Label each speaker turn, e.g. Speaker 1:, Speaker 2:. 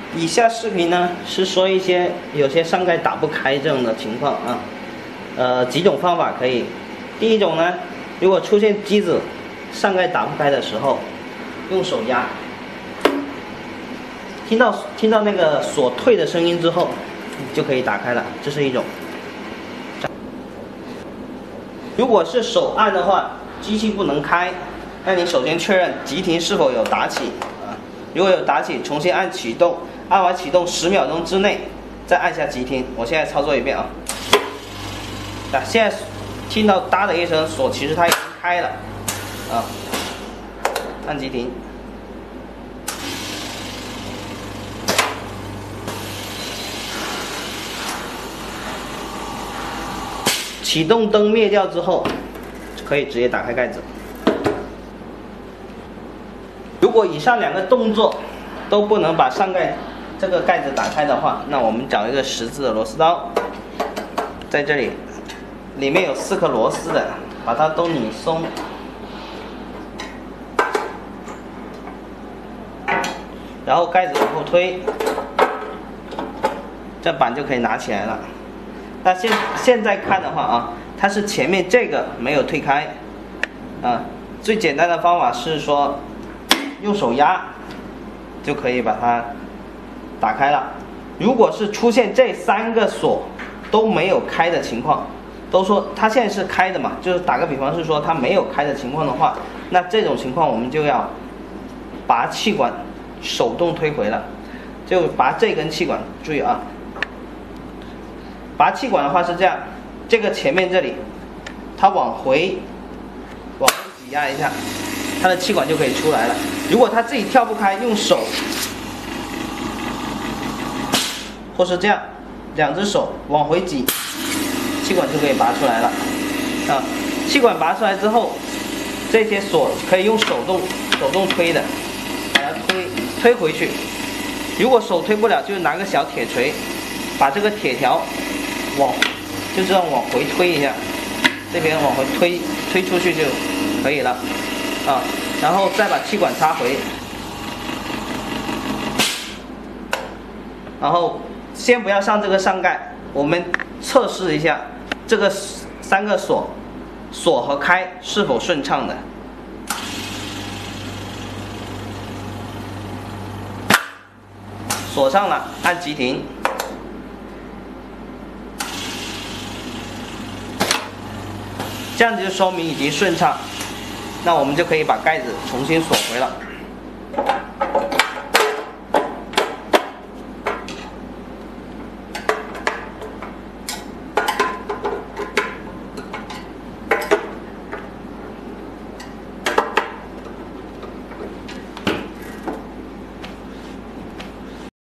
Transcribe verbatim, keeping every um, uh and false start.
Speaker 1: 以下视频呢是说一些有些上盖打不开这种的情况啊，呃几种方法可以。第一种呢，如果出现机子上盖打不开的时候，用手压，听到听到那个锁退的声音之后，就可以打开了，这是一种。如果是手按的话，机器不能开，那你首先确认急停是否有打起啊，如果有打起，重新按启动。按完启动十秒钟之内，再按下急停。我现在操作一遍啊。啊，现在听到哒的一声，锁其实它已经开了，啊，按急停。启动灯灭掉之后，可以直接打开盖子。如果以上两个动作都不能把上盖这个盖子打开的话，那我们找一个十字的螺丝刀，在这里，里面有四颗螺丝的，把它都拧松，然后盖子往后推，这板就可以拿起来了。那现现在看的话啊，它是前面这个没有推开，啊，最简单的方法是说用手压就可以把它打开了。如果是出现这三个锁都没有开的情况，都说它现在是开的嘛，就是打个比方是说它没有开的情况的话，那这种情况我们就要拔气管手动推回了，就拔这根气管，注意啊，拔气管的话是这样，这个前面这里它往回往回挤压一下，它的气管就可以出来了。如果它自己跳不开，用手或是这样，两只手往回挤，气管就可以拔出来了。啊，气管拔出来之后，这些锁可以用手动手动推的，把它推推回去。如果手推不了，就拿个小铁锤，把这个铁条往就这样往回推一下，这边往回推推出去就可以了。啊，然后再把气管插回，然后先不要上这个上盖，我们测试一下这个三个锁锁和开是否顺畅的。锁上了，按急停。这样子就说明已经顺畅，那我们就可以把盖子重新锁回了。